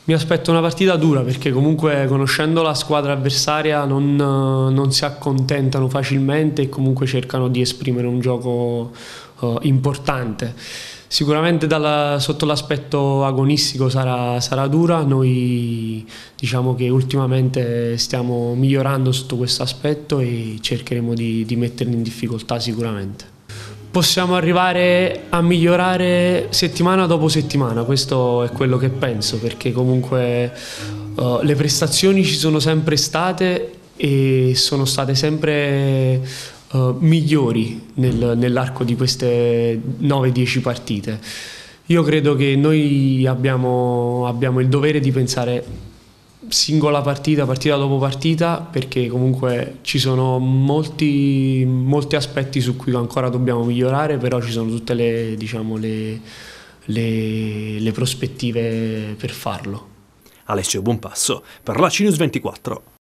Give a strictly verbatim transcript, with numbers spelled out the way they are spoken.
Mi aspetto una partita dura perché comunque conoscendo la squadra avversaria non, non si accontentano facilmente e comunque cercano di esprimere un gioco uh, importante. Sicuramente dalla, sotto l'aspetto agonistico sarà, sarà dura, noi diciamo che ultimamente stiamo migliorando sotto questo aspetto e cercheremo di, di metterli in difficoltà sicuramente. Possiamo arrivare a migliorare settimana dopo settimana, questo è quello che penso, perché comunque uh, le prestazioni ci sono sempre state e sono state sempre uh, migliori nel, nell'arco di queste nove dieci partite. Io credo che noi abbiamo, abbiamo il dovere di pensare singola partita, partita dopo partita, perché comunque ci sono molti, molti aspetti su cui ancora dobbiamo migliorare, però ci sono tutte le, diciamo, le, le, le prospettive per farlo. Alessio Buonpasso per la C News ventiquattro.